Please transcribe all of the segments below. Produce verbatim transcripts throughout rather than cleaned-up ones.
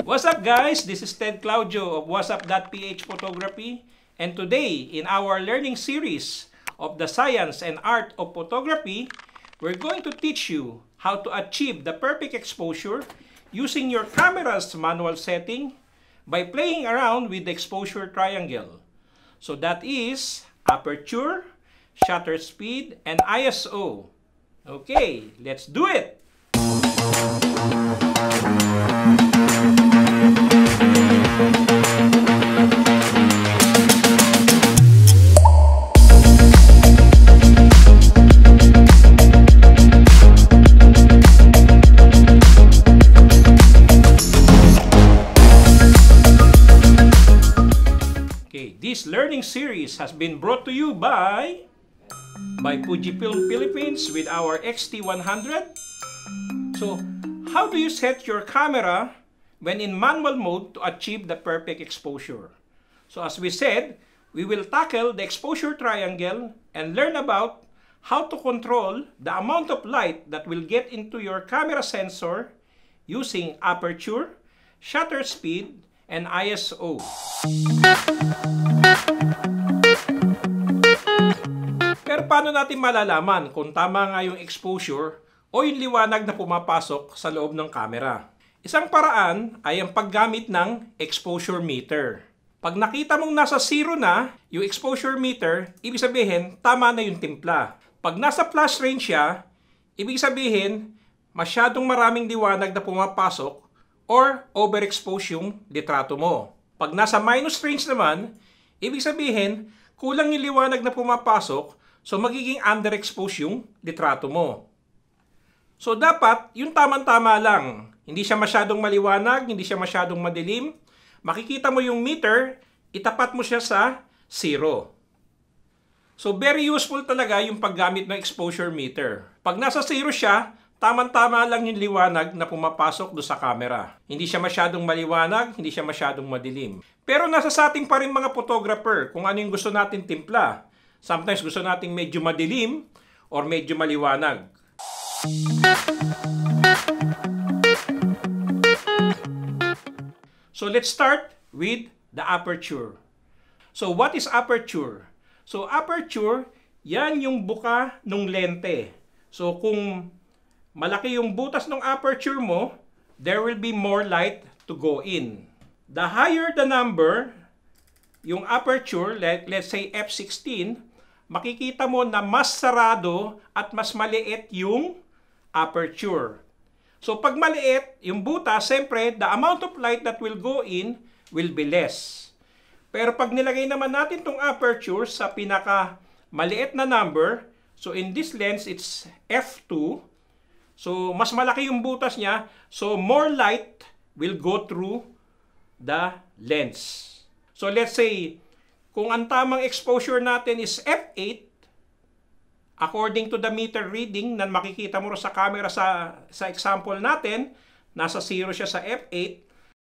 What's up guys? This is Ted Claudio of Wazzup dot P H Photography, and today in our learning series of the science and art of photography, we're going to teach you how to achieve the perfect exposure using your camera's manual setting by playing around with the exposure triangle. So that is aperture, shutter speed, and I S O. Okay, let's do it! This learning series has been brought to you by by Fujifilm Philippines with our X T one hundred. So, how do you set your camera when in manual mode to achieve the perfect exposure? So, as we said, we will tackle the exposure triangle and learn about how to control the amount of light that will get into your camera sensor using aperture, shutter speed, and I S O. Pero paano natin malalaman kung tama nga yung exposure o yung liwanag na pumapasok sa loob ng camera? Isang paraan ay ang paggamit ng exposure meter. Pag nakita mong nasa zero na yung exposure meter, ibig sabihin tama na yung timpla. Pag nasa plus range siya, ibig sabihin masyadong maraming liwanag na pumapasok or overexpose yung litrato mo. Pag nasa minus range naman, ibig sabihin kulang yung liwanag na pumapasok, so magiging underexpose yung litrato mo. So dapat yung tamang-tama lang. Hindi siya masyadong maliwanag, hindi siya masyadong madilim. Makikita mo yung meter, itapat mo siya sa zero. So very useful talaga yung paggamit ng exposure meter. Pag nasa zero siya, tamang-tama lang yung liwanag na pumapasok do sa camera. Hindi siya masyadong maliwanag, hindi siya masyadong madilim. Pero nasa sa ating pa rin mga photographer kung ano yung gusto natin timpla. Sometimes gusto nating medyo madilim or medyo maliwanag. So let's start with the aperture. So what is aperture? So aperture, yan yung buka ng lente. So kung malaki yung butas ng aperture mo, there will be more light to go in. The higher the number, yung aperture, let, let's say F sixteen, makikita mo na mas sarado at mas maliit yung aperture. So pag maliit yung butas, siyempre, the amount of light that will go in will be less. Pero pag nilagay naman natin tong aperture sa pinaka maliit na number, so in this lens, it's F two. So mas malaki yung butas niya, so more light will go through the lens. So let's say, kung ang tamang exposure natin is F eight, according to the meter reading na makikita mo sa camera sa, sa example natin, nasa zero siya sa F eight.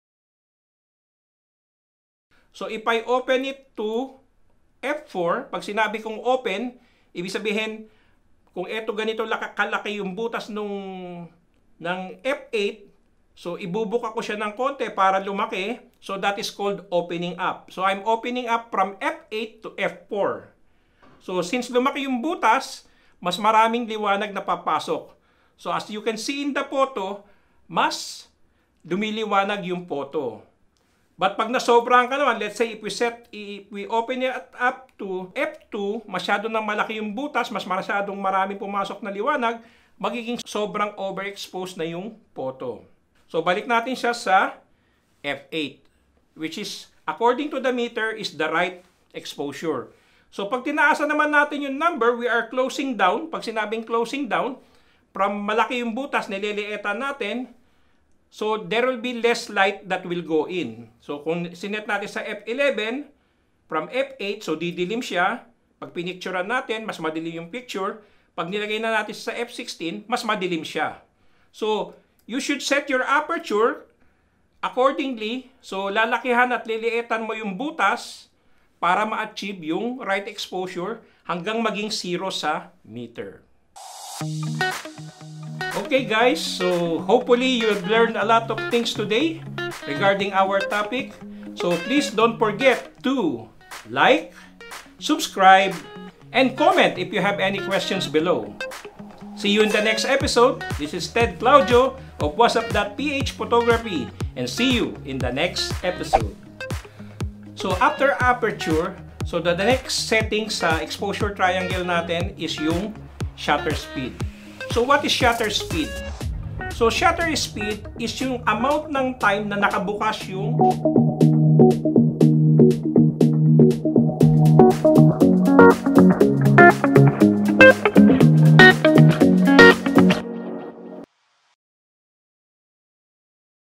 So if I open it to F four, pag sinabi kong open, ibig sabihin, kung eto ganito kalaki yung butas nung, ng F eight, so ibubuka ko siya ng konti para lumaki. So that is called opening up. So I'm opening up from F eight to F four. So since lumaki yung butas, mas maraming liwanag na papasok. So as you can see in the photo, mas lumiliwanag yung photo. But pag nasobrahan ka naman, let's say if we set, if we open it up to F two, masyado nang malaki yung butas, mas masyadong maraming pumasok na liwanag, magiging sobrang overexposed na yung photo. So balik natin siya sa F eight, which is, according to the meter, is the right exposure. So pag tinaasan naman natin yung number, we are closing down. Pag sinabing closing down, from malaki yung butas, nililiitan natin, so there will be less light that will go in. So kung sinet natin sa F eleven, from F eight, so didilim siya. Pag pinicturean natin, mas madilim yung picture. Pag nilagay na natin sa F sixteen, mas madilim siya. So you should set your aperture accordingly. So lalakihan at liliitan mo yung butas para ma-achieve yung right exposure hanggang maging zero sa meter. Okay guys, so hopefully you've learned a lot of things today. regarding our topic. So please don't forget to like, subscribe, and comment if you have any questions below. See you in the next episode. This is Ted Claudio of Wazzup.P H Photography, and see you in the next episode. So after aperture, so the, the next setting sa exposure triangle natin is yung shutter speed. So what is shutter speed? So shutter speed is yung amount ng time na nakabukas yung